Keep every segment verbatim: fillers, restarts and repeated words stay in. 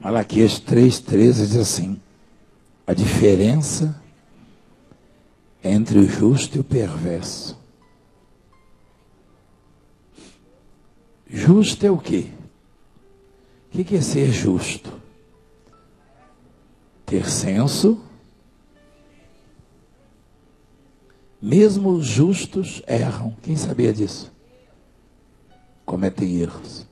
Malaquias três, treze diz assim: a diferença entre o justo e o perverso. Justo é o quê? O que é ser justo? Ter senso. Mesmo os justos erram. Quem sabia disso? Cometem erros.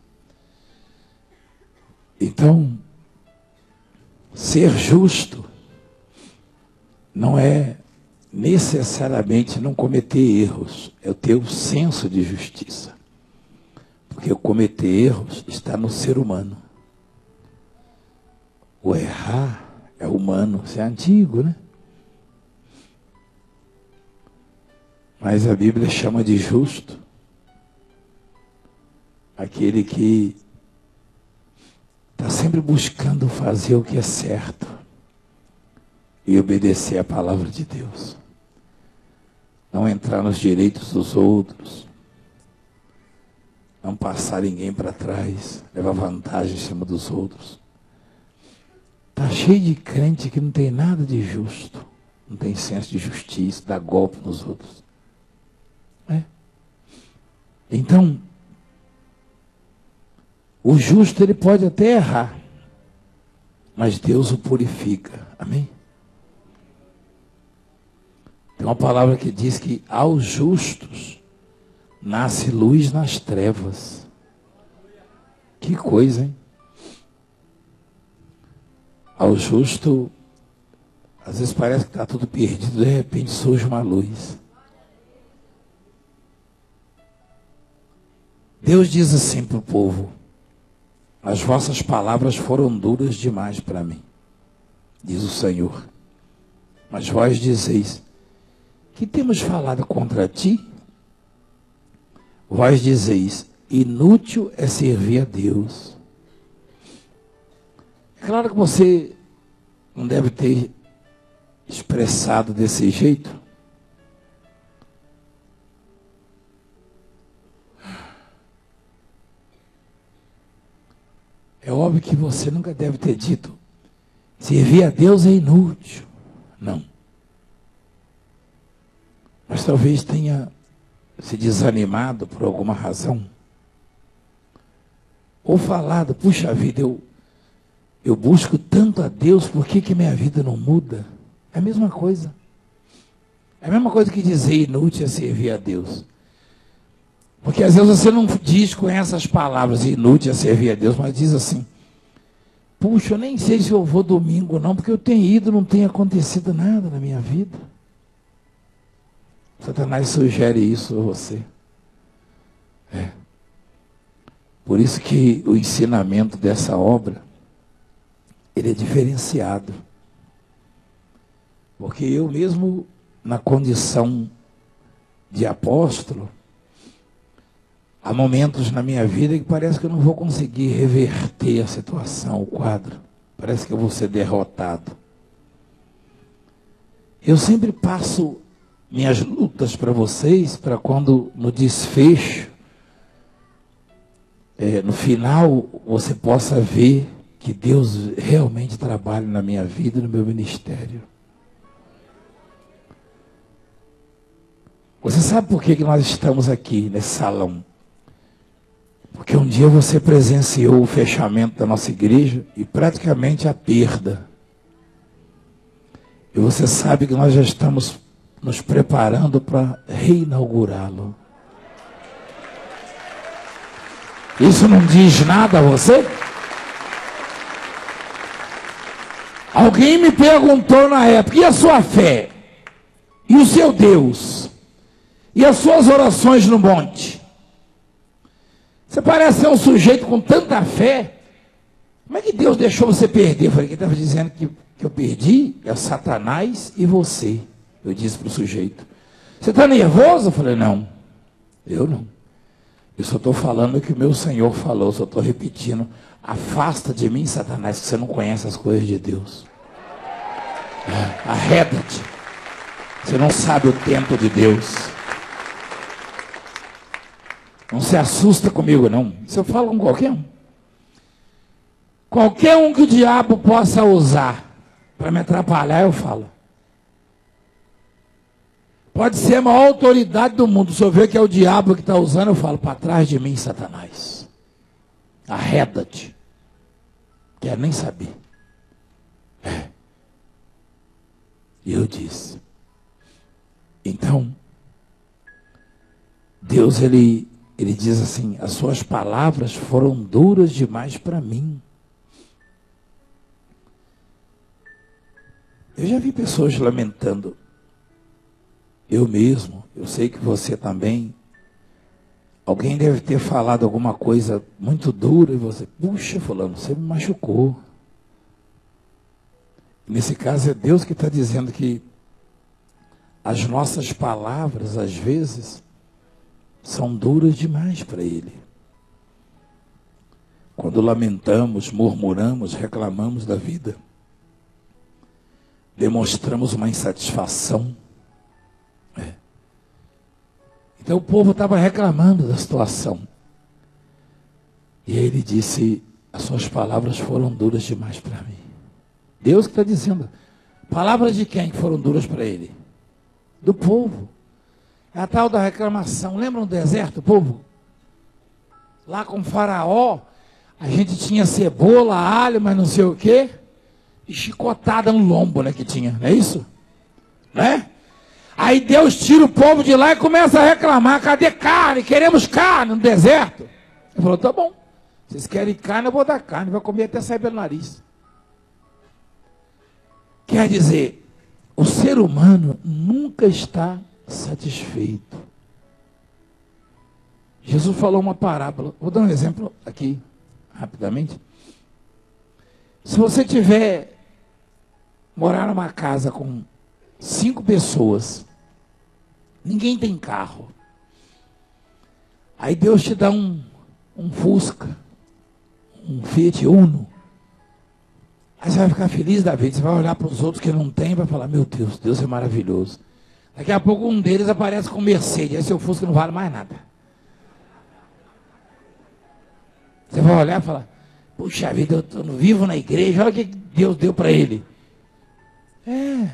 Então, ser justo não é necessariamente não cometer erros, é o ter o senso de justiça. Porque o cometer erros está no ser humano. O errar é humano, isso é antigo, né? Mas a Bíblia chama de justo aquele que está sempre buscando fazer o que é certo e obedecer a palavra de Deus. Não entrar nos direitos dos outros, não passar ninguém para trás, levar vantagem em cima dos outros. Está cheio de crente que não tem nada de justo, não tem senso de justiça, dá golpe nos outros. É. Então, o justo ele pode até errar, mas Deus o purifica. Amém? Tem uma palavra que diz que aos justos nasce luz nas trevas. Que coisa, hein? Ao justo, às vezes parece que está tudo perdido, de repente surge uma luz. Deus diz assim para o povo: as vossas palavras foram duras demais para mim, diz o Senhor. Mas vós dizeis: que temos falado contra ti? Vós dizeis: inútil é servir a Deus. É claro que você não deve ter expressado desse jeito. É óbvio que você nunca deve ter dito: servir a Deus é inútil. Não. Mas talvez tenha se desanimado por alguma razão. Ou falado: puxa vida, eu, eu busco tanto a Deus, por que que minha vida não muda? É a mesma coisa. É a mesma coisa que dizer inútil é servir a Deus. Porque às vezes você não diz com essas palavras, inútil é servir a Deus, mas diz assim: puxa, eu nem sei se eu vou domingo não, porque eu tenho ido, não tem acontecido nada na minha vida. Satanás sugere isso a você. É. Por isso que o ensinamento dessa obra, ele é diferenciado. Porque eu mesmo, na condição de apóstolo, há momentos na minha vida que parece que eu não vou conseguir reverter a situação, o quadro. Parece que eu vou ser derrotado. Eu sempre passo minhas lutas para vocês, para quando no desfecho, é, no final, você possa ver que Deus realmente trabalha na minha vida e no meu ministério. Você sabe por que que nós estamos aqui nesse salão? Porque um dia você presenciou o fechamento da nossa igreja e praticamente a perda. E você sabe que nós já estamos nos preparando para reinaugurá-lo. Isso não diz nada a você? Alguém me perguntou na época: e a sua fé? E o seu Deus? E as suas orações no monte? Você parece ser um sujeito com tanta fé. Como é que Deus deixou você perder? Eu falei: quem estava dizendo que, que eu perdi é Satanás e você. Eu disse para o sujeito: você está nervoso? Eu falei: não, eu não. Eu só estou falando o que o meu Senhor falou, só estou repetindo: afasta de mim, Satanás, que você não conhece as coisas de Deus. É, arreda-te. Você não sabe o tempo de Deus. Não se assusta comigo, não. Isso eu falo com qualquer um. Qualquer um que o diabo possa usar para me atrapalhar, eu falo. Pode ser a maior autoridade do mundo. Se eu ver que é o diabo que está usando, eu falo, para trás de mim, Satanás. Arreda-te. Quero nem saber. É. E eu disse. Então, Deus, ele, ele diz assim, as suas palavras foram duras demais para mim. Eu já vi pessoas lamentando. Eu mesmo, eu sei que você também. Alguém deve ter falado alguma coisa muito dura e você, puxa, fulano, você me machucou. Nesse caso é Deus que está dizendo que as nossas palavras, às vezes, são duras demais para Ele. Quando lamentamos, murmuramos, reclamamos da vida, demonstramos uma insatisfação. É. Então o povo estava reclamando da situação. E aí ele disse, as suas palavras foram duras demais para mim. Deus que está dizendo. Palavras de quem foram duras para ele? Do povo. É a tal da reclamação. Lembra no deserto, o povo? Lá com o faraó, a gente tinha cebola, alho, mas não sei o quê. E chicotada no lombo, né, que tinha. Não é isso? Né? Aí Deus tira o povo de lá e começa a reclamar. Cadê carne? Queremos carne no deserto. Ele falou, tá bom. Vocês querem carne, eu vou dar carne. Vai comer até sair pelo nariz. Quer dizer, o ser humano nunca está satisfeito. Jesus falou uma parábola. Vou dar um exemplo aqui, rapidamente. Se você tiver, morar numa casa com cinco pessoas, ninguém tem carro. Aí Deus te dá um, um Fusca, um Fiat Uno. Aí você vai ficar feliz da vida, você vai olhar para os outros que não tem e vai falar, meu Deus, Deus é maravilhoso. Daqui a pouco um deles aparece com Mercedes, aí seu Fusca não vale mais nada. Você vai olhar e falar, puxa vida, eu estou vivo na igreja, olha o que Deus deu para ele. É.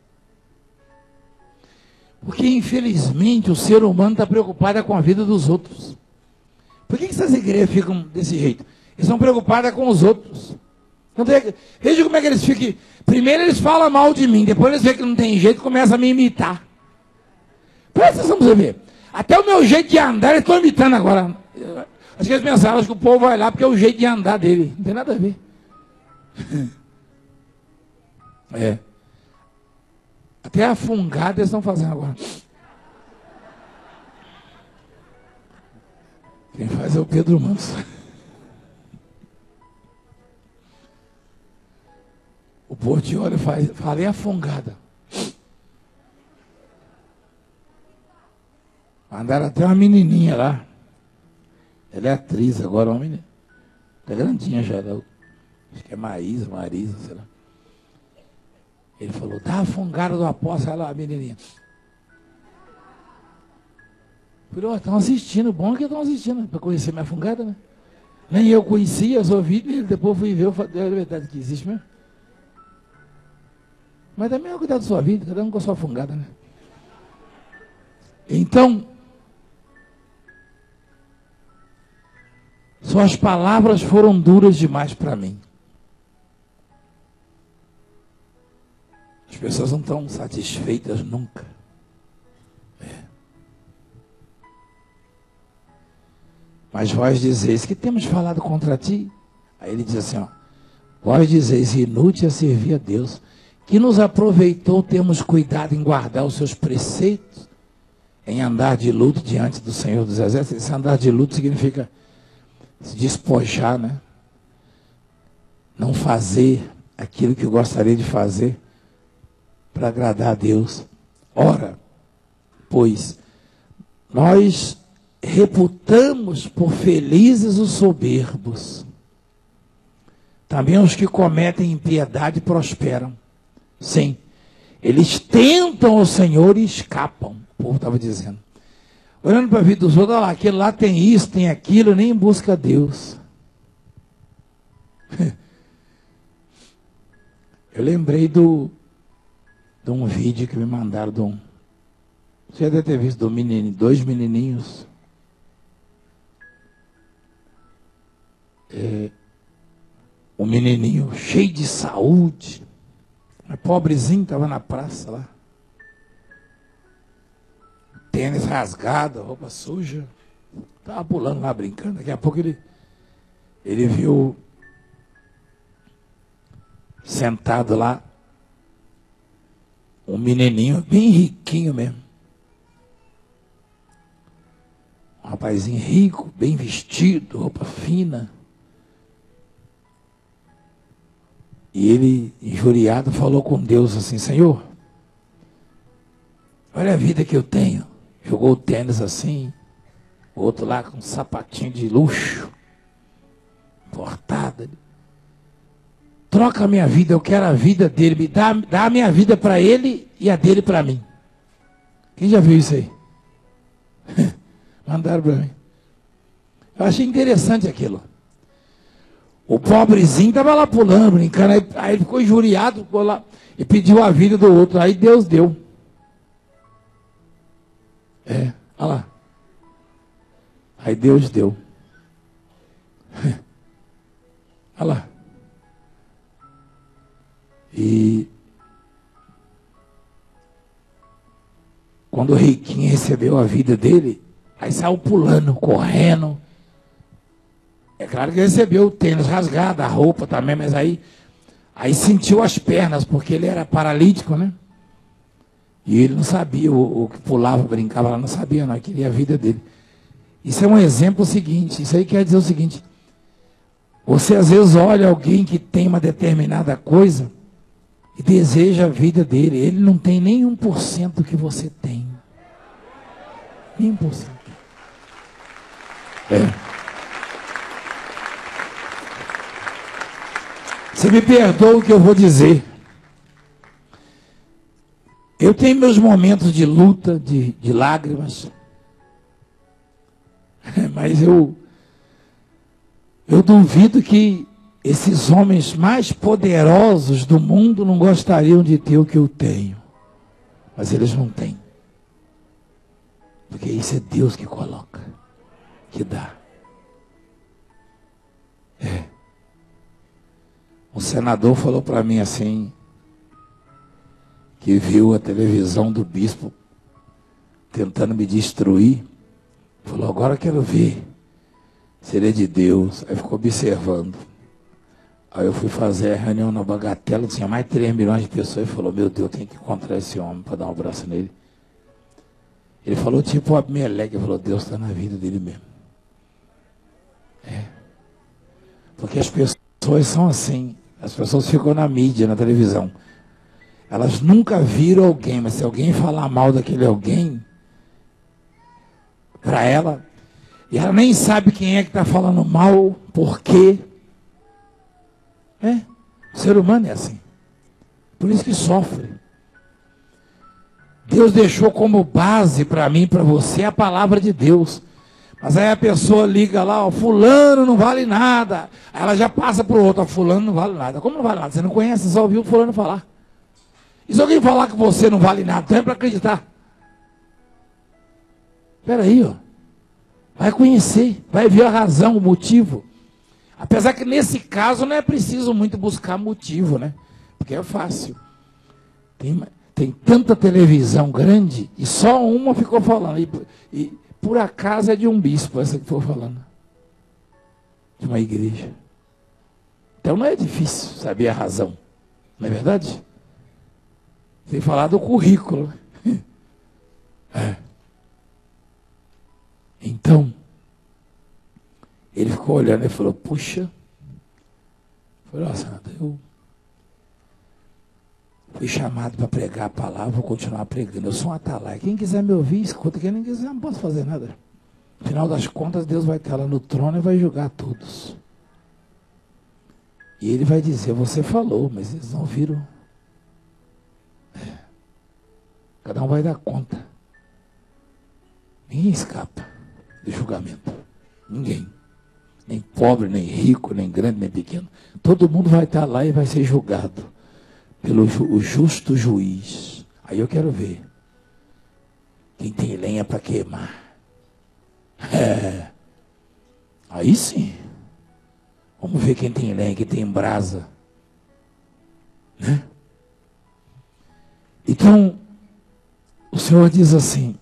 Porque, infelizmente, o ser humano está preocupado com a vida dos outros. Por que, que essas igrejas ficam desse jeito? Eles estão preocupados com os outros. Então, veja como é que eles ficam. Primeiro eles falam mal de mim, depois eles veem que não tem jeito e começam a me imitar. Presta atenção para você ver. Até o meu jeito de andar, eles estão imitando agora. Acho que eles pensaram, acho que o povo vai lá porque é o jeito de andar dele. Não tem nada a ver. É. Até a fungada eles estão fazendo agora. Quem faz é o Pedro Manso. O povo te olha e faz, fala, e a fungada? Mandaram até uma menininha lá. Ela é atriz agora, uma menina. Tá grandinha já. Ela, acho que é Maísa, Marisa, sei lá. Ele falou, dá a fungada do apóstolo, ela, a menininha. Falei, ó, estão assistindo, bom que estão assistindo, para conhecer minha fungada, né? Nem eu conhecia, eu só ouvi dele, depois fui ver, eu falei, é verdade que existe mesmo. Mas também é cuidar da sua vida, cada um com a sua fungada, né? Então, suas palavras foram duras demais para mim. As pessoas não estão satisfeitas nunca. É. Mas vós dizeis que temos falado contra ti. Aí ele diz assim, ó, vós dizeis inútil é servir a Deus, que nos aproveitou termos cuidado em guardar os seus preceitos, em andar de luto diante do Senhor dos Exércitos. Esse andar de luto significa se despojar, né? Não fazer aquilo que eu gostaria de fazer para agradar a Deus. Ora, pois, nós reputamos por felizes os soberbos. Também os que cometem impiedade prosperam. Sim, eles tentam o Senhor e escapam. O povo estava dizendo. Olhando para a vida dos outros, olha lá, aquele lá tem isso, tem aquilo, nem busca Deus. Eu lembrei do, de um vídeo que me mandaram de um... Você deve ter visto do menino, dois menininhos. É, um menininho cheio de saúde. Mas pobrezinho, estava na praça lá. Tênis rasgado, roupa suja. Estava pulando lá, brincando. Daqui a pouco ele, ele viu... sentado lá, um menininho bem riquinho mesmo. Um rapazinho rico, bem vestido, roupa fina. E ele, injuriado, falou com Deus assim: Senhor, olha a vida que eu tenho. Jogou o tênis assim, o outro lá com um sapatinho de luxo, importado. Troca a minha vida, eu quero a vida dele, me dá, dá a minha vida para ele e a dele para mim. Quem já viu isso aí? Mandaram para mim. Eu achei interessante aquilo. O pobrezinho estava lá pulando, brincando, aí, aí ele ficou injuriado, ficou lá, e pediu a vida do outro, aí Deus deu. É, olha lá. Aí Deus deu. Olha lá. E quando o riquinho recebeu a vida dele, aí saiu pulando, correndo. É claro que recebeu o tênis rasgado, a roupa também, mas aí, aí sentiu as pernas, porque ele era paralítico, né? E ele não sabia, o, o que pulava, brincava lá, não sabia, não, queria a vida dele. Isso é um exemplo seguinte, isso aí quer dizer o seguinte: você às vezes olha alguém que tem uma determinada coisa e deseja a vida dele, ele não tem nem um por cento que você tem. Nem um por cento. É. Você me perdoa o que eu vou dizer. Eu tenho meus momentos de luta, de, de lágrimas. Mas eu, eu duvido que esses homens mais poderosos do mundo não gostariam de ter o que eu tenho. Mas eles não têm. Porque isso é Deus que coloca, que dá. É. Um senador falou para mim assim, que viu a televisão do bispo tentando me destruir. Falou: agora eu quero ver se ele é de Deus. Aí ficou observando. Aí eu fui fazer a reunião na Bagatela, tinha mais de três milhões de pessoas, e falou: meu Deus, eu tenho que encontrar esse homem para dar um abraço nele. Ele falou tipo o Abimeleque, ele falou: Deus está na vida dele mesmo. É. Porque as pessoas são assim, as pessoas ficam na mídia, na televisão. Elas nunca viram alguém, mas se alguém falar mal daquele alguém, para ela, e ela nem sabe quem é que está falando mal, por quê. É, o ser humano é assim. Por isso que sofre. Deus deixou como base para mim, para você, a palavra de Deus. Mas aí a pessoa liga lá: ó, fulano não vale nada. Aí ela já passa para o outro: ó, fulano não vale nada. Como não vale nada? Você não conhece, você só ouviu o fulano falar. E se alguém falar que você não vale nada, então é para acreditar. Espera aí, ó. Vai conhecer, vai ver a razão, o motivo. Apesar que nesse caso não é preciso muito buscar motivo, né? Porque é fácil. Tem, tem tanta televisão grande e só uma ficou falando. E, e por acaso é de um bispo essa que ficou falando. De uma igreja. Então não é difícil saber a razão. Não é verdade? Tem falar do currículo. É. Então, ele ficou olhando e falou: puxa, falou: nossa, eu fui chamado para pregar a palavra, vou continuar pregando. Eu sou um atalaia. Quem quiser me ouvir, escuta. Quem não quiser, não posso fazer nada. No final das contas, Deus vai estar lá no trono e vai julgar todos. E ele vai dizer: você falou, mas eles não viram. É. Cada um vai dar conta. Ninguém escapa do julgamento. Ninguém. Nem pobre, nem rico, nem grande, nem pequeno. Todo mundo vai estar lá e vai ser julgado. pelo ju, o justo juiz. Aí eu quero ver quem tem lenha para queimar. É. Aí sim. Vamos ver quem tem lenha, quem tem brasa. Né? Então, o Senhor diz assim: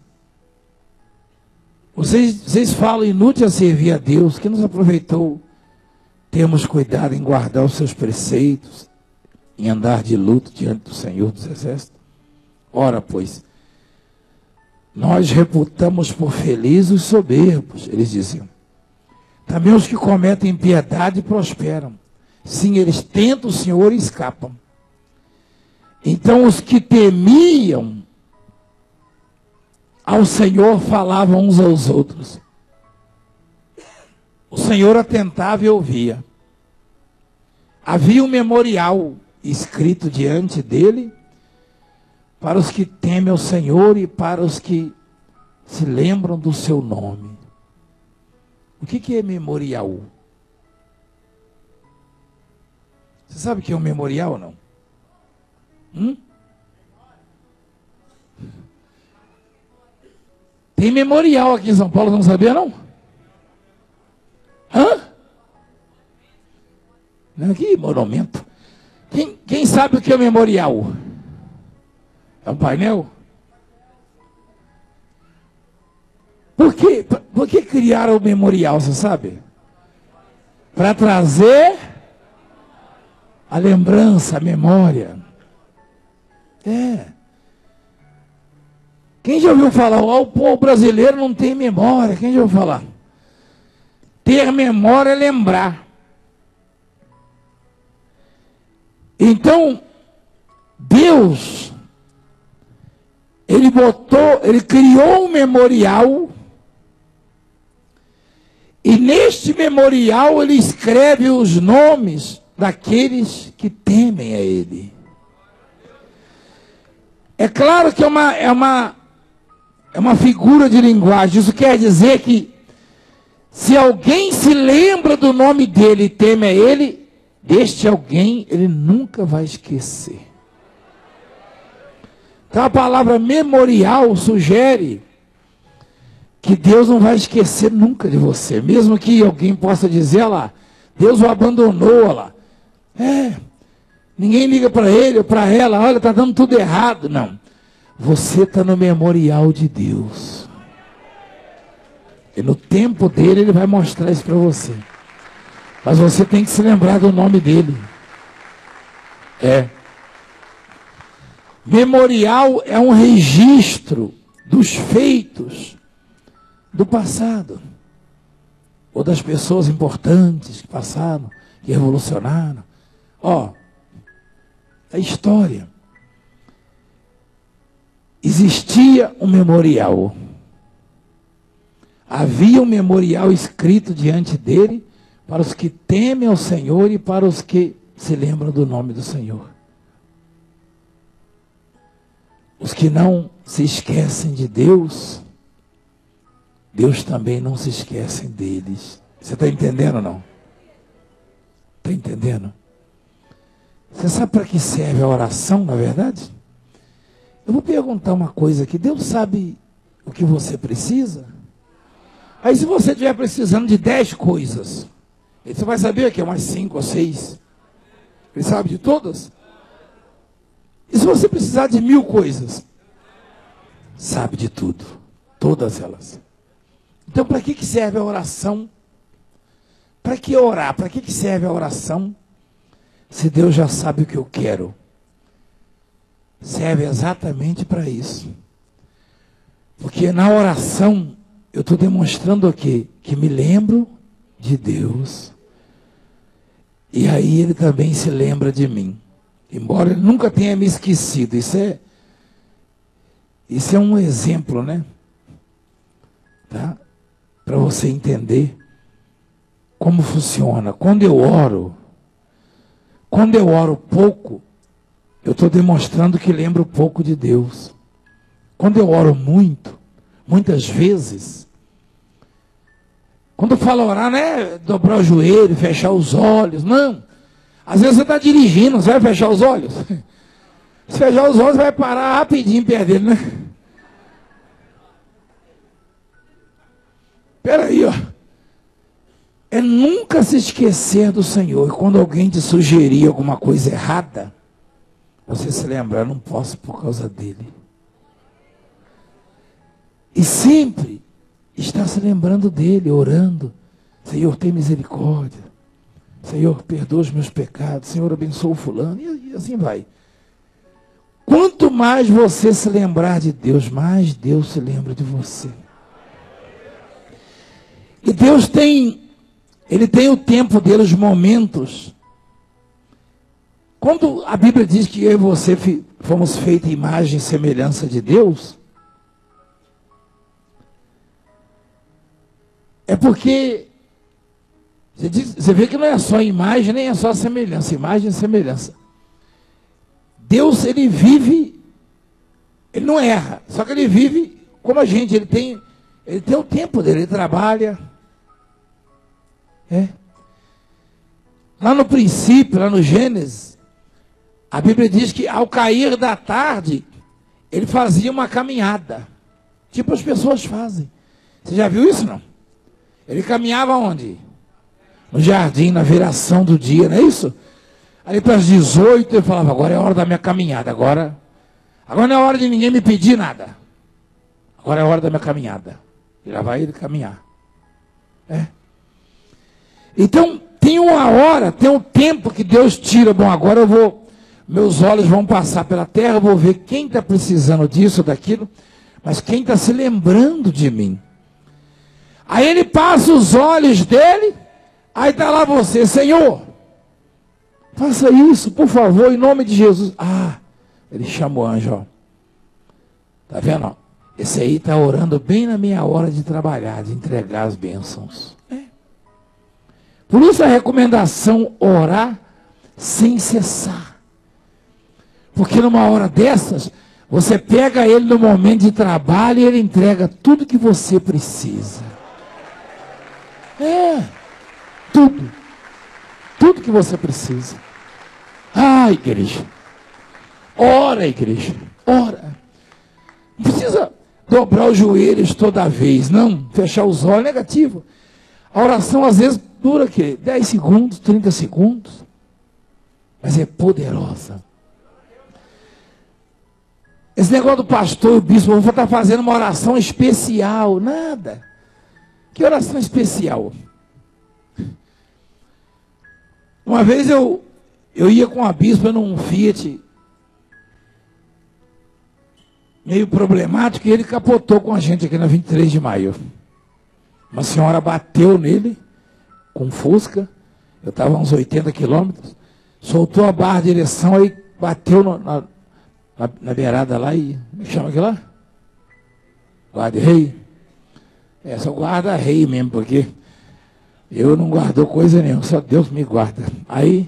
vocês, vocês falam inútil a servir a Deus, que nos aproveitou termos cuidado em guardar os seus preceitos, em andar de luto diante do Senhor dos Exércitos. Ora, pois, nós reputamos por felizes os soberbos, eles diziam. Também os que cometem impiedade prosperam. Sim, eles tentam o Senhor e escapam. Então os que temiam ao Senhor falavam uns aos outros. O Senhor atentava e ouvia. Havia um memorial escrito diante dele para os que temem ao Senhor e para os que se lembram do seu nome. O que, que é memorial? Você sabe o que é um memorial ou não? Hum? Tem memorial aqui em São Paulo, não sabia não? Hã? Não, que monumento. Quem, quem sabe o que é memorial? É um painel? Por que, por que criaram o memorial, você sabe? Para trazer a lembrança, a memória. É. Quem já ouviu falar, oh, o povo brasileiro não tem memória? Quem já ouviu falar? Ter memória é lembrar. Então, Deus, Ele botou, Ele criou um memorial, e neste memorial Ele escreve os nomes daqueles que temem a Ele. É claro que é uma, é uma, é uma figura de linguagem. Isso quer dizer que se alguém se lembra do nome dele e teme a Ele, deste alguém ele nunca vai esquecer. Então a palavra memorial sugere que Deus não vai esquecer nunca de você. Mesmo que alguém possa dizer, lá, Deus o abandonou, lá. É, ninguém liga para ele ou para ela, olha, está dando tudo errado. Não, você está no memorial de Deus. E no tempo dele ele vai mostrar isso para você. Mas você tem que se lembrar do nome dele. É. Memorial é um registro dos feitos do passado. Ou das pessoas importantes que passaram, que revolucionaram. Ó, a história. Existia um memorial. Havia um memorial escrito diante dele para os que temem ao Senhor e para os que se lembram do nome do Senhor. Os que não se esquecem de Deus, Deus também não se esquece deles. Você está entendendo ou não? Está entendendo? Você sabe para que serve a oração, na verdade? Eu vou perguntar uma coisa aqui. Deus sabe o que você precisa? Aí se você estiver precisando de dez coisas, você vai saber que é umas cinco ou seis. Ele sabe de todas? E se você precisar de mil coisas? Sabe de tudo. Todas elas. Então para que, que serve a oração? Para que orar? Para que, que serve a oração? Se Deus já sabe o que eu quero. Serve exatamente para isso. Porque na oração eu estou demonstrando o quê? Que me lembro de Deus. E aí ele também se lembra de mim. Embora ele nunca tenha me esquecido. Isso é, isso é um exemplo, né? Tá? Para você entender como funciona. Quando eu oro, quando eu oro pouco, eu estou demonstrando que lembro pouco de Deus. Quando eu oro muito, muitas vezes, quando eu falo orar, não é dobrar o joelho, fechar os olhos, não. Às vezes você está dirigindo, você vai fechar os olhos? Se fechar os olhos, vai parar rapidinho perto dele, né? Espera aí, ó. É nunca se esquecer do Senhor. E quando alguém te sugerir alguma coisa errada, você se lembrar, não posso por causa dele. E sempre está se lembrando dele, orando. Senhor, tem misericórdia. Senhor, perdoa os meus pecados. Senhor, abençoa o fulano. E, e assim vai. Quanto mais você se lembrar de Deus, mais Deus se lembra de você. E Deus tem, Ele tem o tempo dele, os momentos. Quando a Bíblia diz que eu e você fomos feitos imagem e semelhança de Deus, é porque você, diz, você vê que não é só imagem, nem é só semelhança, imagem e semelhança. Deus, ele vive, ele não erra, só que ele vive como a gente, ele tem, ele tem o tempo dele, ele trabalha. É. Lá no princípio, lá no Gênesis, a Bíblia diz que ao cair da tarde, ele fazia uma caminhada, tipo as pessoas fazem. Você já viu isso, não? Ele caminhava onde? No jardim, na viração do dia, não é isso? Ali para as dezoito, ele falava, agora é a hora da minha caminhada, agora, agora não é hora de ninguém me pedir nada. Agora é a hora da minha caminhada. E lá vai ele caminhar. É. Então, tem uma hora, tem um tempo que Deus tira. Bom, agora eu vou, meus olhos vão passar pela terra, eu vou ver quem está precisando disso, daquilo, mas quem está se lembrando de mim. Aí ele passa os olhos dele, aí está lá você, Senhor, faça isso, por favor, em nome de Jesus. Ah, ele chama o anjo, ó. Tá vendo? Esse aí está orando bem na minha hora de trabalhar, de entregar as bênçãos. É. Por isso a recomendação, orar sem cessar. Porque numa hora dessas, você pega ele no momento de trabalho e ele entrega tudo que você precisa. É, tudo. Tudo que você precisa. Ah, igreja. Ora, igreja. Ora. Não precisa dobrar os joelhos toda vez, não. Fechar os olhos, negativo. A oração às vezes dura o quê? dez segundos, trinta segundos. Mas é poderosa. Esse negócio do pastor e o bispo, eu vou estar fazendo uma oração especial. Nada. Que oração especial? Uma vez eu, eu ia com a bispa num Fiat meio problemático e ele capotou com a gente aqui na vinte e três de maio. Uma senhora bateu nele com Fusca, eu estava a uns oitenta quilômetros, soltou a barra de direção, aí bateu no, na, na, na beirada lá e... Me chama aqui lá? Guarda-rei? É, só guarda-rei mesmo, porque eu não guardou coisa nenhuma, só Deus me guarda. Aí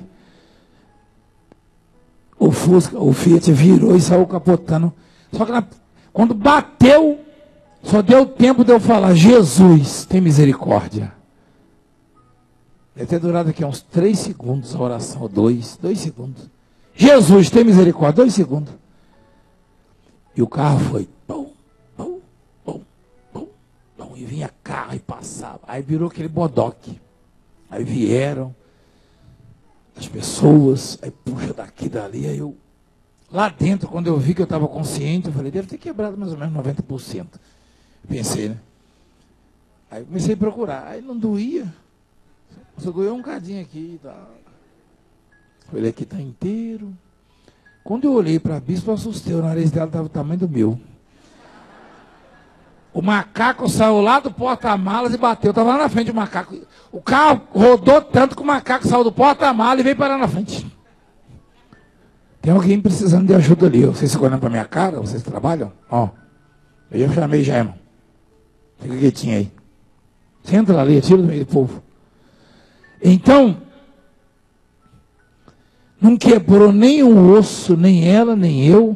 o Fusca, o Fiat virou e saiu capotando. Só que na, quando bateu, só deu tempo de eu falar, Jesus, tem misericórdia. Deve ter durado aqui uns três segundos a oração, ou dois, dois segundos. Jesus, tem misericórdia, dois segundos. E o carro foi, pum, pum, pum, pum, pum, e vinha carro e passava. Aí virou aquele bodoque. Aí vieram as pessoas, aí puxa daqui, dali, aí eu... Lá dentro, quando eu vi que eu estava consciente, eu falei, deve ter quebrado mais ou menos noventa por cento. Pensei, né? Aí comecei a procurar. Aí não doía. Só doeu um cadinho aqui. Tá. Ele aqui está inteiro. Quando eu olhei para a bispa, eu assustei. O nariz dela estava do tamanho do meu. O macaco saiu lá do porta-malas e bateu. Estava lá na frente o macaco. O carro rodou tanto que o macaco saiu do porta-malas e veio parar na frente. Tem alguém precisando de ajuda ali. Vocês ficam olhando para minha cara? Vocês trabalham? Ó, eu já chamei já, irmão. Fica quietinho aí. Você entra ali, tira do meio do povo. Então, não quebrou nem um osso, nem ela, nem eu.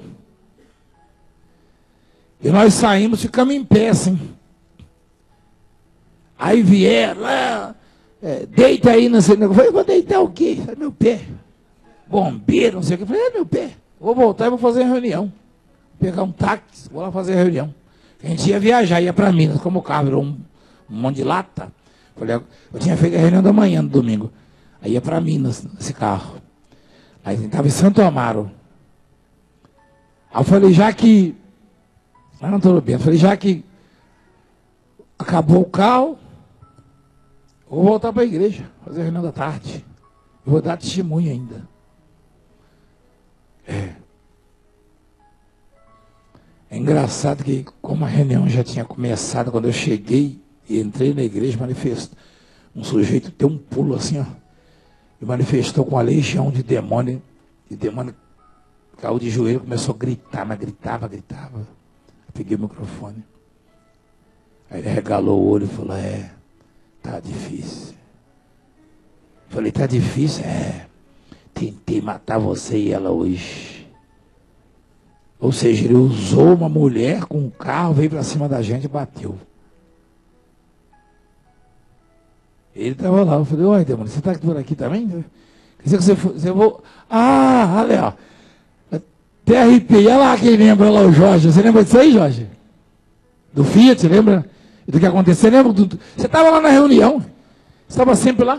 E nós saímos, ficamos em pé, assim. Aí vieram lá, é, deita aí nesse negócio. Eu falei, vou deitar o quê? É meu pé. Bombeiro, não sei o que. Eu falei, é meu pé. vou voltar e vou fazer a reunião. Vou pegar um táxi, vou lá fazer a reunião. A gente ia viajar, ia para Minas, como o carro virou um, um monte de lata. Falei, eu tinha feito a reunião da manhã, no domingo. Aí ia para Minas, esse carro. Aí a gente estava em Santo Amaro. Aí eu falei, já que... Lá não estou bem, eu falei, já que acabou o carro, eu vou voltar para a igreja, fazer a reunião da tarde. Eu vou dar testemunho ainda. É. É engraçado que, como a reunião já tinha começado, quando eu cheguei e entrei na igreja, manifestou. Um sujeito deu um pulo assim, ó, e manifestou com a legião de demônio. E demônio caiu de joelho, começou a gritar, mas gritava, gritava. Eu peguei o microfone. Aí ele regalou o olho e falou, é, tá difícil. Falei, tá difícil? É. Tentei matar você e ela hoje. Ou seja, ele usou uma mulher com um carro, veio para cima da gente e bateu. Ele estava lá, eu falei, oi, demônio, você está por aqui também? Quer dizer que você for, você vou... Ah, olha, ó. Até arrepiei, olha lá quem lembra lá, o Jorge. Você lembra disso aí, Jorge? Do Fiat, lembra? E do que aconteceu? Lembra? Do... Você estava lá na reunião. Você estava sempre lá.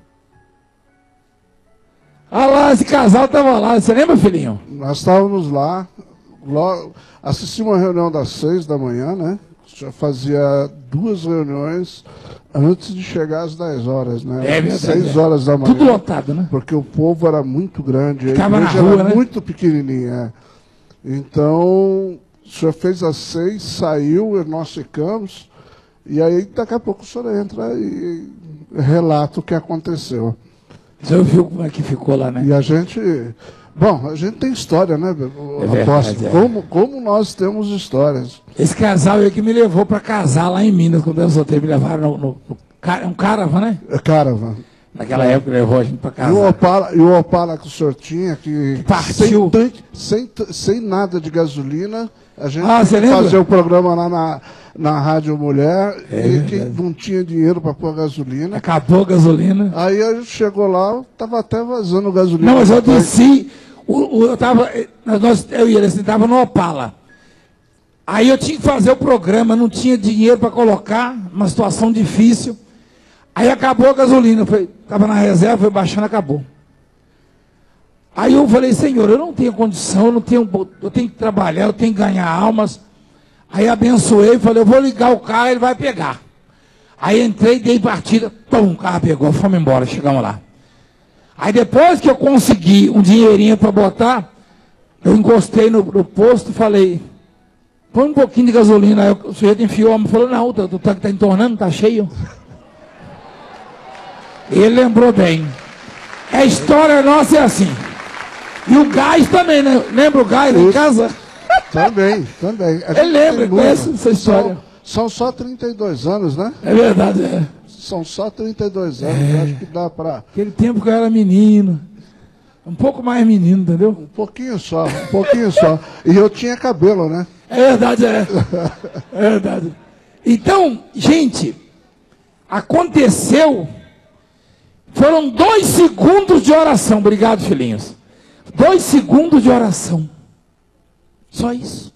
Ah lá, esse casal estava lá. Você lembra, filhinho? Nós estávamos lá, logo, assistimos uma reunião das seis da manhã, né? Já fazia duas reuniões antes de chegar às dez horas, né? É verdade, seis é. horas da manhã. Tudo lotado, né? Porque o povo era muito grande, Ficava a na igreja rua, era né? muito pequenininha. Então, o senhor fez às seis, saiu, e nós ficamos, e aí daqui a pouco o senhor entra e relata o que aconteceu. Você viu como é que ficou lá, né? E a gente... Bom, a gente tem história, né, É apóstolo? verdade, é. Como, como nós temos histórias. Esse casal aí que me levou para casar lá em Minas, quando eu soltei, me levaram no, no, no é um caravan, né? É caravan. Naquela é. época levou a gente para E o casar. Opala, e o Opala que o senhor tinha, que, que partiu. Sem, tanque, sem, sem nada de gasolina, a gente ah, tinha que fazer o programa lá na, na Rádio Mulher, é, e que não tinha dinheiro para pôr gasolina. Acabou a gasolina. Aí a gente chegou lá, estava até vazando gasolina. Não, mas eu desci, o, o, eu estava, nós, eu e ele, assim, estava no Opala. Aí eu tinha que fazer o programa, não tinha dinheiro para colocar, uma situação difícil. Aí acabou a gasolina, estava na reserva, foi baixando, acabou. Aí eu falei, Senhor, eu não tenho condição, eu, não tenho, eu tenho que trabalhar, eu tenho que ganhar almas. Aí abençoei, falei, eu vou ligar o carro, ele vai pegar. Aí entrei, dei partida, pum, o carro pegou, fomos embora, chegamos lá. Aí depois que eu consegui um dinheirinho para botar, eu encostei no, no posto e falei, põe um pouquinho de gasolina. Aí o sujeito enfiou, me falou, não, o tanque está entornando, está cheio. Ele lembrou bem. A história nossa é assim. E o gás também, né? Lembra o gás em casa? Também, também. Ele lembra, conhece essa história. São, são só trinta e dois anos, né? É verdade, é. São só trinta e dois anos, é. Eu acho que dá para... Aquele tempo que eu era menino. Um pouco mais menino, entendeu? Um pouquinho só, um pouquinho só. E eu tinha cabelo, né? É verdade, é. É verdade. Então, gente, aconteceu... Foram dois segundos de oração. Obrigado, filhinhos. Dois segundos de oração. Só isso.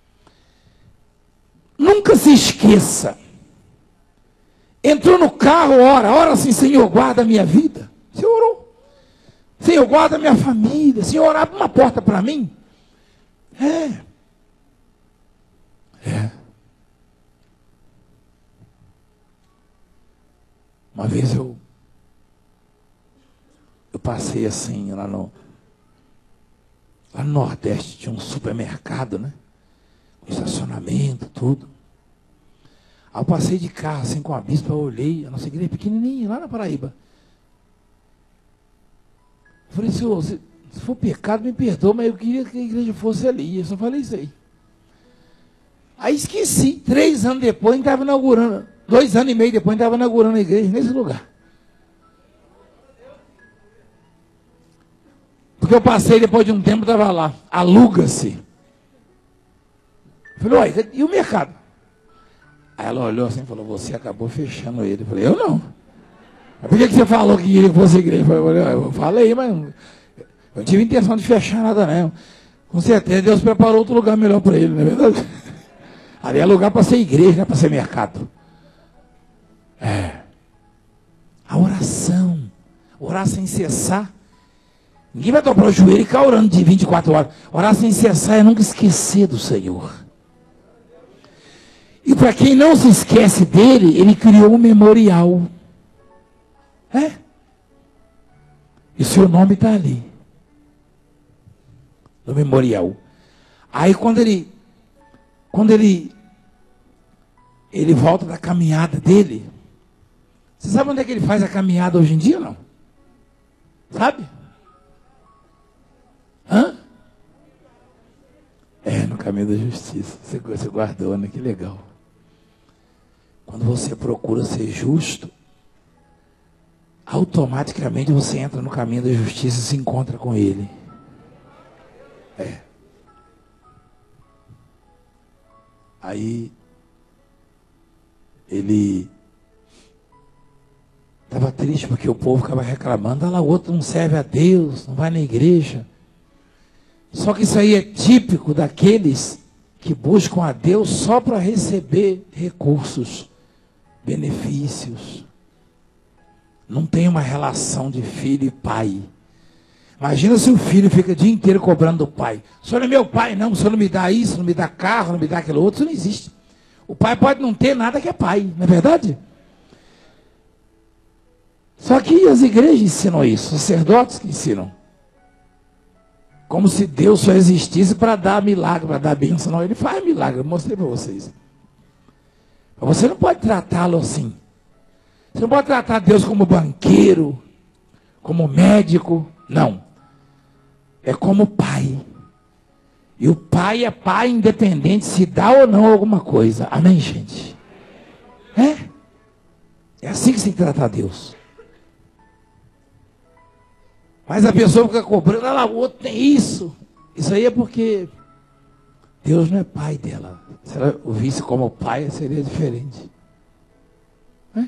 Nunca se esqueça. Entrou no carro, ora, ora assim, Senhor, guarda a minha vida. Senhor orou. Senhor, guarda a minha família. Senhor, abre uma porta para mim. É. É. Uma vez eu Eu passei assim, lá no, lá no Nordeste, tinha um supermercado, né? Com estacionamento, tudo. Aí eu passei de carro, assim, com a bispa, eu olhei, a nossa igreja é pequenininha, lá na Paraíba. Eu falei, Senhor, se, se for pecado, me perdoa, mas eu queria que a igreja fosse ali. Eu só falei isso aí. Aí esqueci, três anos depois, a gente estava inaugurando, dois anos e meio depois, a gente estava inaugurando a igreja nesse lugar. Porque eu passei, depois de um tempo, estava lá. Aluga-se. Falei, uai, e o mercado? Aí ela olhou assim e falou, você acabou fechando ele. Eu falei, eu não. Mas por que você falou que queria que fosse igreja? Eu falei, eu falei, mas eu não tive intenção de fechar nada, não. Com certeza Deus preparou outro lugar melhor para ele, não é verdade? Ali é lugar para ser igreja, não é para ser mercado. É. A oração. Orar sem cessar. Ninguém vai dobrar o joelho e ficar orando de vinte e quatro horas. Orar sem cessar é nunca esquecer do Senhor. E para quem não se esquece dele, ele criou um memorial. É. E seu nome está ali. No memorial. Aí quando ele, quando ele, ele volta da caminhada dele, você sabe onde é que ele faz a caminhada hoje em dia, não? Sabe? Hã? É, no caminho da justiça. Você, você guardou, né? Que legal. Quando você procura ser justo, automaticamente você entra no caminho da justiça e se encontra com ele. É. Aí, ele estava triste porque o povo ficava reclamando. Ah lá, o outro não serve a Deus, não vai na igreja. Só que isso aí é típico daqueles que buscam a Deus só para receber recursos, benefícios. Não tem uma relação de filho e pai. Imagina se o filho fica o dia inteiro cobrando do pai. O senhor não é meu pai, não. O senhor não me dá isso, não me dá carro, não me dá aquilo outro. Isso não existe. O pai pode não ter nada que é pai, não é verdade? Só que as igrejas ensinam isso, os sacerdotes que ensinam. Como se Deus só existisse para dar milagre, para dar bênção. Não, ele faz milagre, eu mostrei para vocês. Mas você não pode tratá-lo assim. Você não pode tratar Deus como banqueiro, como médico, não. É como pai. E o pai é pai independente se dá ou não alguma coisa. Amém, gente? É? É assim que se tem que tratar Deus. Mas a pessoa fica cobrando, ah lá, o outro tem isso. Isso aí é porque Deus não é pai dela. Se ela o visse como pai, seria diferente. É?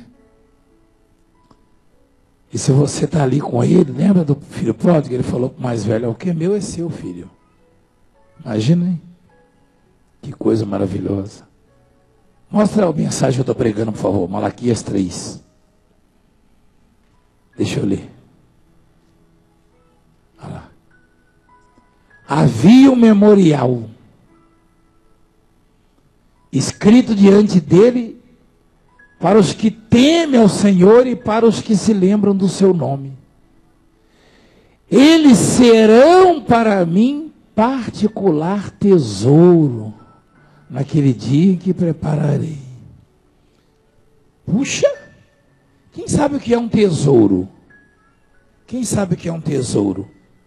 E se você está ali com ele, lembra do filho pródigo? Ele falou para o mais velho, o que é meu é seu, filho. Imagina, hein? Que coisa maravilhosa. Mostra a mensagem que eu estou pregando, por favor. Malaquias três. Deixa eu ler. Olha lá. Havia um memorial escrito diante dele para os que temem ao Senhor e para os que se lembram do seu nome. Eles serão para mim particular tesouro naquele dia em que prepararei. Puxa! Quem sabe o que é um tesouro? Quem sabe o que é um tesouro?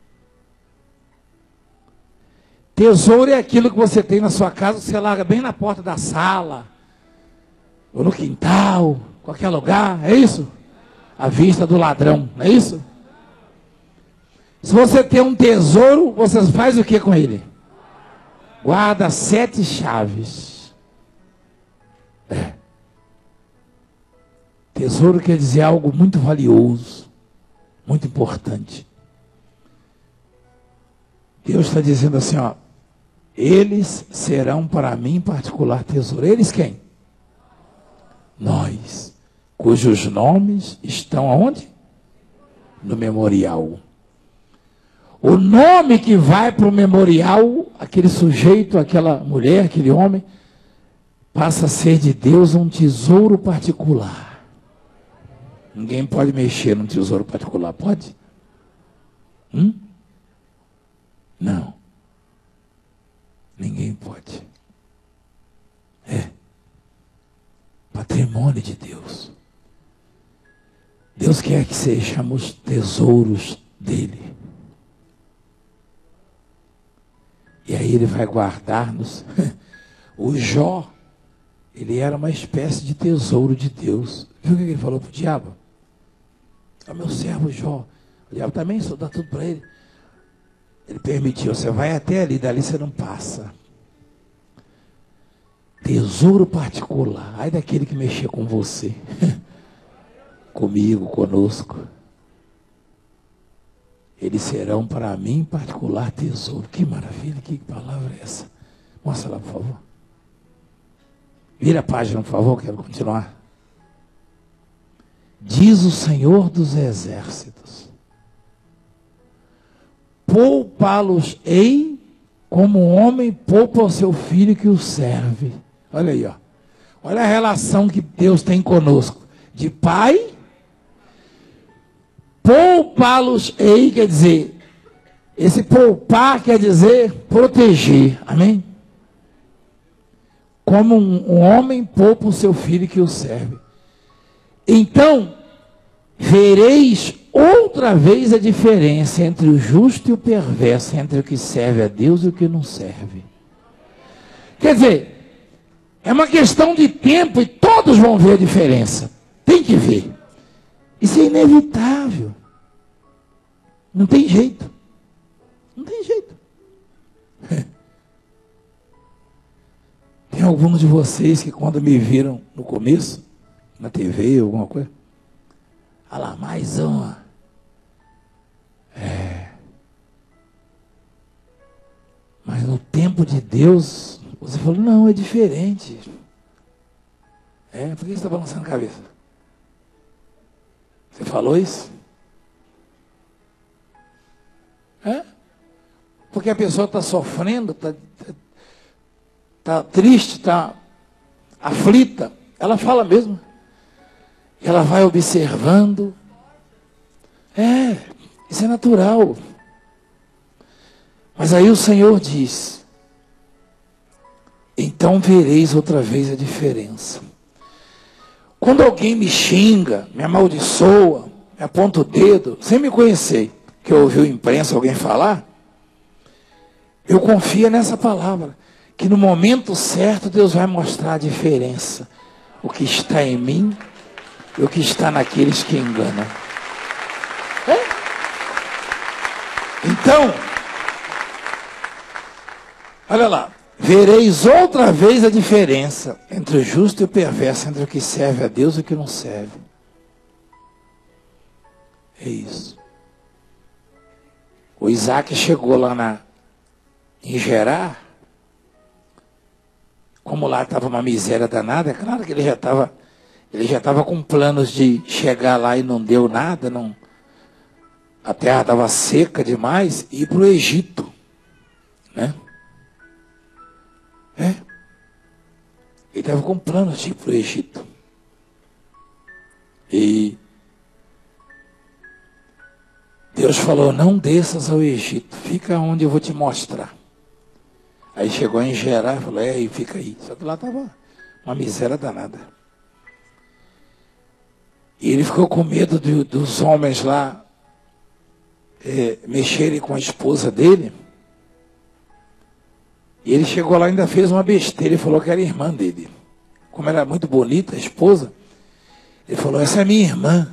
Tesouro é aquilo que você tem na sua casa, que você larga bem na porta da sala, ou no quintal, qualquer lugar, é isso? À vista do ladrão, não é isso? Se você tem um tesouro, você faz o que com ele? Guarda sete chaves. É. Tesouro quer dizer algo muito valioso, muito importante. Deus está dizendo assim, ó, eles serão para mim particular tesouro. Eles quem? Nós, cujos nomes estão aonde? No memorial. O nome que vai para o memorial, aquele sujeito, aquela mulher, aquele homem, passa a ser de Deus um tesouro particular. Ninguém pode mexer num tesouro particular, pode? Hum? Não. Ninguém pode. É. Patrimônio de Deus. Deus quer que sejamos tesouros dele. E aí ele vai guardar-nos. O Jó, ele era uma espécie de tesouro de Deus. Viu o que ele falou para o diabo? É o meu servo Jó. O diabo também só dá tudo para ele. Ele permitiu, você vai até ali, dali você não passa. Tesouro particular. Ai daquele que mexia com você. Comigo, conosco. eles serão para mim particular tesouro. Que maravilha, que palavra é essa? Mostra lá, por favor. Vira a página, por favor, quero continuar. Diz o Senhor dos Exércitos: poupá-los-ei como um homem poupa o seu filho que o serve. Olha aí, ó. Olha a relação que Deus tem conosco. De pai, poupá-los-ei, quer dizer, esse poupar quer dizer proteger. Amém? Como um, um homem poupa o seu filho que o serve. Então, vereis outra vez a diferença entre o justo e o perverso, entre o que serve a Deus e o que não serve. Quer dizer, é uma questão de tempo e todos vão ver a diferença. Tem que ver. Isso é inevitável. Não tem jeito. Não tem jeito. Tem alguns de vocês que quando me viram no começo, na T V, alguma coisa, olha lá, mais uma. É. Mas no tempo de Deus, você falou, não, é diferente. É, por que você está balançando a cabeça? Você falou isso? É? Porque a pessoa está sofrendo, está tá triste, está aflita. Ela fala mesmo. Ela vai observando. É, isso é natural. Mas aí o Senhor diz: então vereis outra vez a diferença. Quando alguém me xinga, me amaldiçoa, me aponta o dedo, sem me conhecer, que eu ouvi a imprensa alguém falar, eu confio nessa palavra, que no momento certo Deus vai mostrar a diferença. O que está em mim e o que está naqueles que enganam. É? Então, olha lá. Vereis outra vez a diferença entre o justo e o perverso, entre o que serve a Deus e o que não serve. É isso. O Isaac chegou lá na, em Gerar, como lá estava uma miséria danada, é claro que ele já estava ele já estava com planos de chegar lá e não deu nada, não, a terra estava seca demais, e ir para o Egito, né? É. Ele estava com planos de ir para o Egito. E Deus falou, não desças ao Egito, fica onde eu vou te mostrar. Aí chegou em Gerar e falou, é, e fica aí. Só que lá estava uma miséria danada. E ele ficou com medo de, dos homens lá é, mexerem com a esposa dele. E ele chegou lá e ainda fez uma besteira. Ele falou que era irmã dele. Como era muito bonita a esposa, ele falou, essa é minha irmã.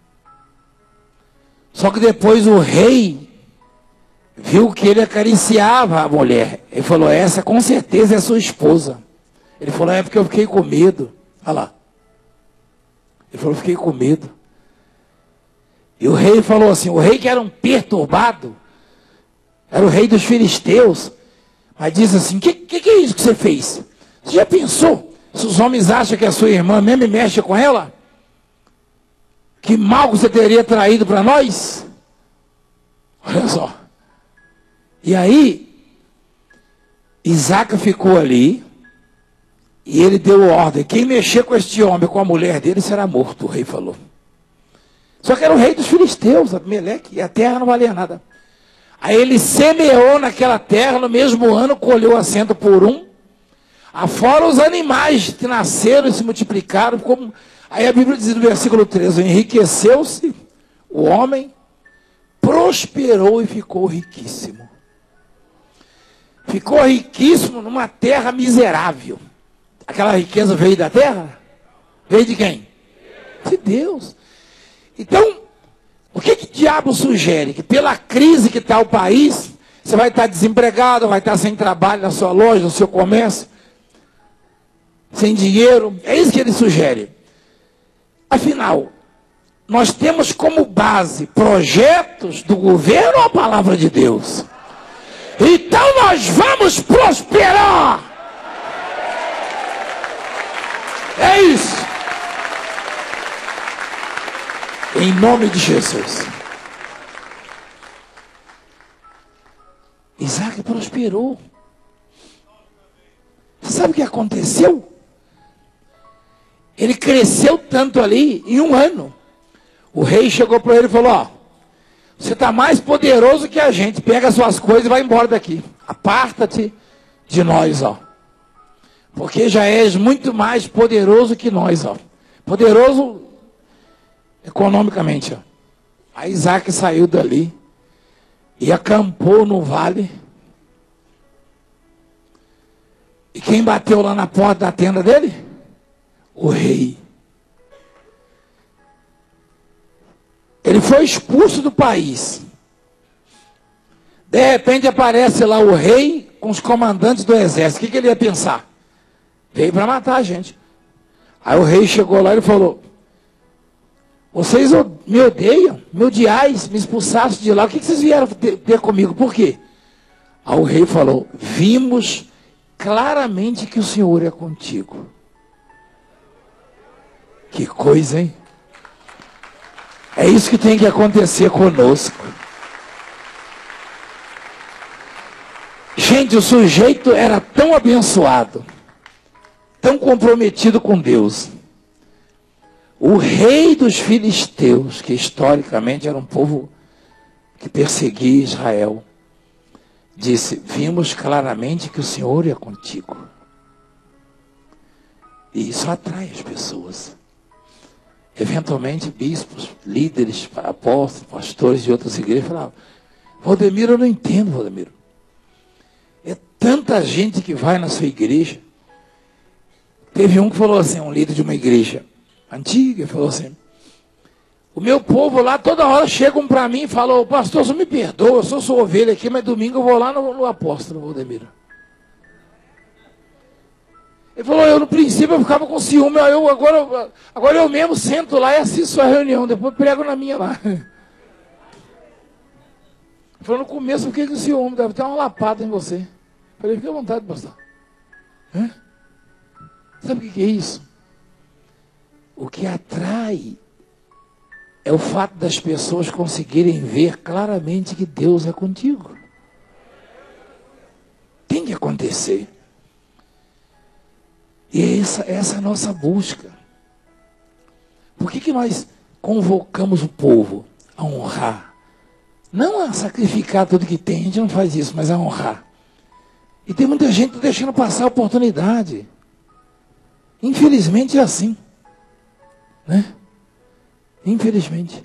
Só que depois o rei viu que ele acariciava a mulher. Ele falou, essa com certeza é sua esposa. Ele falou, é porque eu fiquei com medo. Olha lá. Ele falou, fiquei com medo. E o rei falou assim, o rei que era um perturbado, era o rei dos filisteus, mas diz assim, o que, que, que é isso que você fez? Você já pensou? Se os homens acham que é sua irmã mesmo e mexe com ela, que mal você teria traído para nós? Olha só. E aí, Isaac ficou ali, e ele deu ordem, quem mexer com este homem, com a mulher dele, será morto, o rei falou. Só que era o rei dos filisteus, Abimeleque, e a terra não valia nada. Aí ele semeou naquela terra, no mesmo ano, colheu a cento por um, afora os animais que nasceram e se multiplicaram. Como... Aí a Bíblia diz no versículo treze, enriqueceu-se o homem, prosperou e ficou riquíssimo. Ficou riquíssimo numa terra miserável. Aquela riqueza veio da terra? Veio de quem? De Deus. Então, o que que o diabo sugere? Que pela crise que está o país, você vai estar desempregado, vai estar sem trabalho na sua loja, no seu comércio, sem dinheiro. É isso que ele sugere. Afinal, nós temos como base projetos do governo ou a palavra de Deus? Então nós vamos prosperar. É isso. Em nome de Jesus. Isaac prosperou. Você sabe o que aconteceu? Ele cresceu tanto ali em um ano. O rei chegou para ele e falou: ó, você está mais poderoso que a gente. Pega as suas coisas e vai embora daqui. Aparta-te de nós, ó. Porque já és muito mais poderoso que nós, ó. Poderoso economicamente, ó. Aí Isaac saiu dali e acampou no vale. E quem bateu lá na porta da tenda dele? O rei. Ele foi expulso do país. De repente aparece lá o rei com os comandantes do exército. O que, que ele ia pensar? Veio para matar a gente. Aí o rei chegou lá e falou: vocês me odeiam, me odiais, me expulsaste de lá. O que, que vocês vieram ter, ter comigo? Por quê? Aí o rei falou: vimos claramente que o Senhor é contigo. Que coisa, hein? É isso que tem que acontecer conosco. Gente, o sujeito era tão abençoado, tão comprometido com Deus. O rei dos filisteus, que historicamente era um povo que perseguia Israel, disse: vimos claramente que o Senhor é contigo. E isso atrai as pessoas. Eventualmente, bispos, líderes, apóstolos, pastores de outras igrejas falavam: Valdemiro, eu não entendo, Valdemiro. É tanta gente que vai na sua igreja. Teve um que falou assim, um líder de uma igreja antiga, falou assim: o meu povo lá toda hora chegam para mim e falam: pastor, você me perdoa, eu sou sua ovelha aqui, mas domingo eu vou lá no, no apóstolo, Valdemiro. Ele falou: eu no princípio eu ficava com ciúme, eu, agora, agora eu mesmo sento lá e assisto a reunião, depois prego na minha lá. Ele falou: no começo eu fiquei com ciúme, deve ter uma lapada em você. Eu falei: fique à vontade, pastor. Hã? Sabe o que é isso? O que atrai é o fato das pessoas conseguirem ver claramente que Deus é contigo. Tem que acontecer. E essa, essa é a nossa busca. Por que, que nós convocamos o povo a honrar? Não a sacrificar tudo que tem, a gente não faz isso, mas a honrar. E tem muita gente deixando passar a oportunidade. Infelizmente é assim. Né? Infelizmente.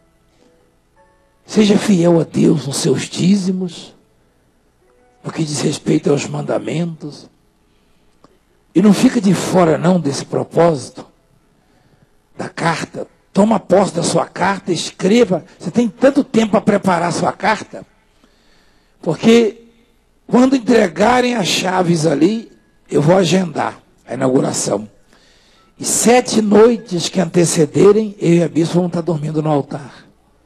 Seja fiel a Deus nos seus dízimos, no que diz respeito aos mandamentos. E não fica de fora não desse propósito da carta. Toma posse da sua carta, escreva. Você tem tanto tempo para preparar a sua carta, porque quando entregarem as chaves ali, eu vou agendar a inauguração. E sete noites que antecederem, eu e a bispa vamos estar dormindo no altar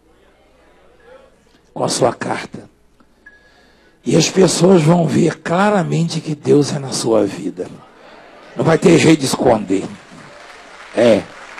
com a sua carta. E as pessoas vão ver claramente que Deus é na sua vida. Não vai ter jeito de esconder. É.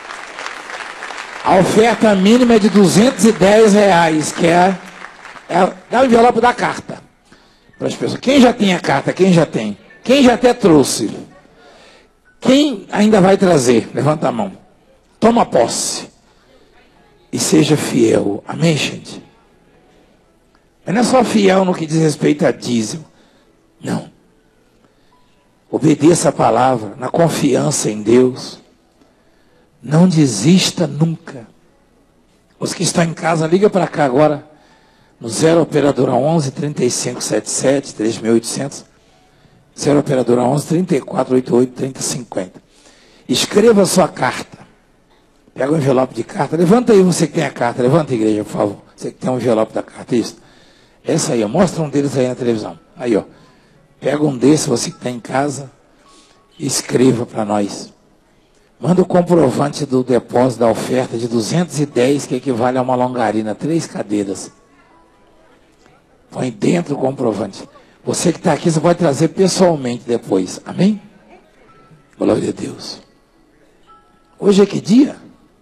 A oferta mínima é de duzentos e dez reais, que é, é dá o envelope da carta para as pessoas. Quem já tem a carta? Quem já tem? Quem já até trouxe? Quem ainda vai trazer? Levanta a mão. Toma posse. E seja fiel. Amém, gente? Mas não é só fiel no que diz respeito a dízimo. Não. Obedeça a palavra, na confiança em Deus. Não desista nunca. Os que estão em casa, liga para cá agora, no zero operadora onze, trinta e cinco, setenta e sete, três mil e oitocentos, zero operadora onze, trinta e quatro, oitenta e oito, trinta, cinquenta. Escreva a sua carta. Pega o envelope de carta. Levanta aí você que tem a carta. Levanta, igreja, por favor. Você que tem um envelope da carta. Isso. Essa aí, ó. Mostra um deles aí na televisão. Aí, ó. Pega um desses, você que está em casa, e escreva para nós. Manda o comprovante do depósito da oferta de duzentos e dez, que equivale a uma longarina, três cadeiras. Põe dentro o comprovante. Você que está aqui, você pode trazer pessoalmente depois. Amém? Glória a Deus. Hoje é que dia?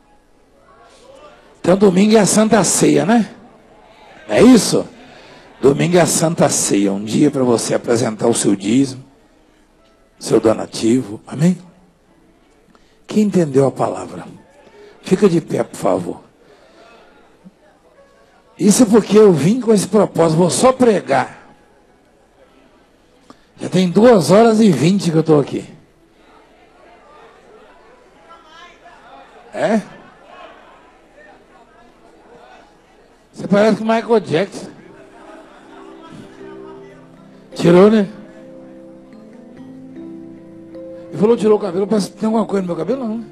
Então domingo é a Santa Ceia, né? É isso? Domingo é a Santa Ceia. Um dia para você apresentar o seu dízimo, seu donativo. Amém? Quem entendeu a palavra? Fica de pé, por favor. Isso porque eu vim com esse propósito. Vou só pregar. Já tem duas horas e vinte que eu estou aqui. É? Você parece com o Michael Jackson. Tirou, né? Ele falou, tirou o cabelo, parece que tem alguma coisa no meu cabelo, não.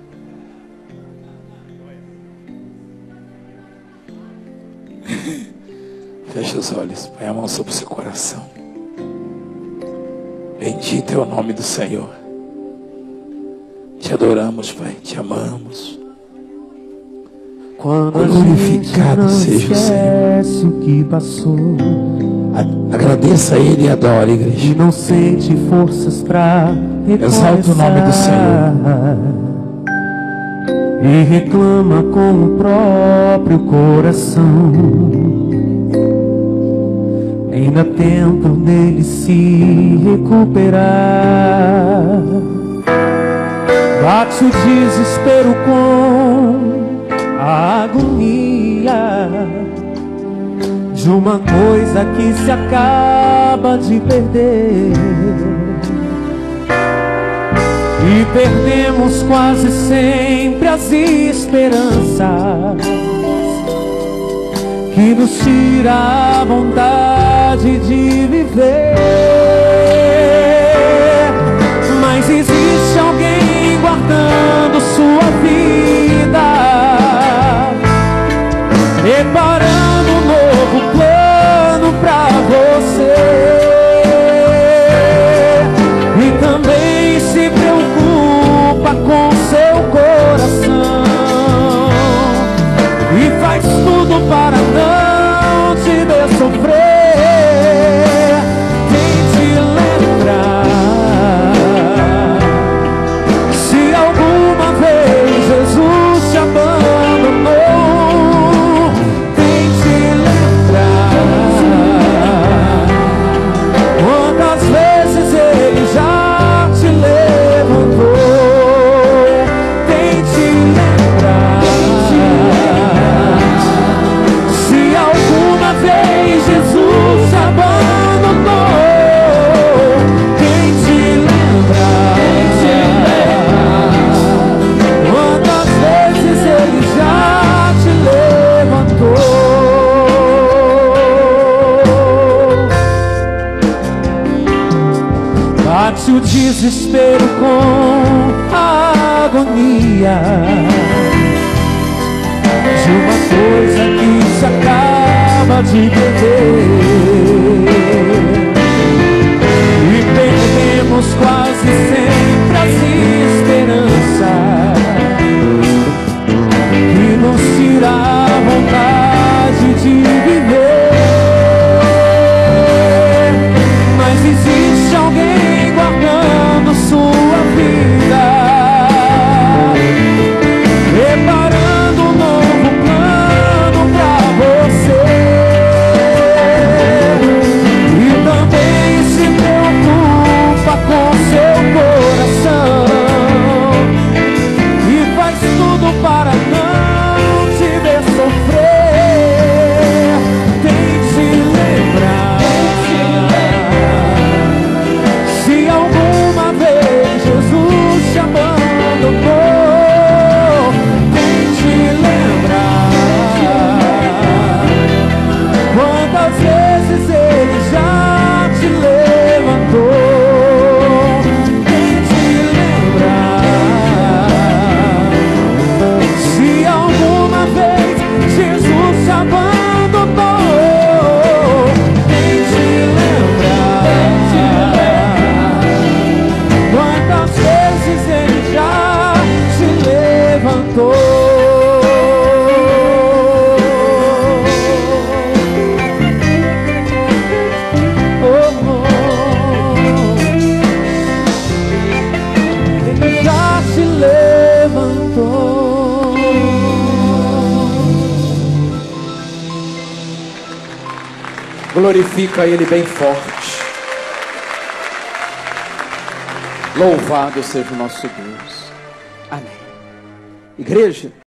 Fecha os olhos, põe a mão sobre o seu coração. Bendito é o nome do Senhor. Te adoramos, Pai, te amamos. Quando glorificado seja o Senhor. O que passou, agradeça a Ele e adore, igreja. E não sente forças pra exalta o nome do Senhor. E reclama com o próprio coração. Ainda há tempo dele se recuperar. Bate o desespero com a agonia de uma coisa que se acaba de perder. E perdemos quase sempre as esperanças que nos tira a vontade de viver. Mas existe alguém guardando sua vida, preparando um novo plano pra você. E também se preocupa com seu coração e faz tudo para não te ver sofrer. Tente lembrar, se alguma vez Jesus te abandonou. Tente lembrar quantas vezes Ele já te levantou. Tente lembrar, se alguma vez Jesus te abandonou. Tente lembrar quantas vezes Ele já te levantou. Bate o desespero com a agonia de uma coisa que se acaba de perder. E perdemos quase sempre as esperanças que nos tira a vontade de viver. Mas existe alguém guardando sua vida, preparando um novo plano pra você. Glorifica Ele bem forte. Louvado seja o nosso Deus. Amém. Igreja.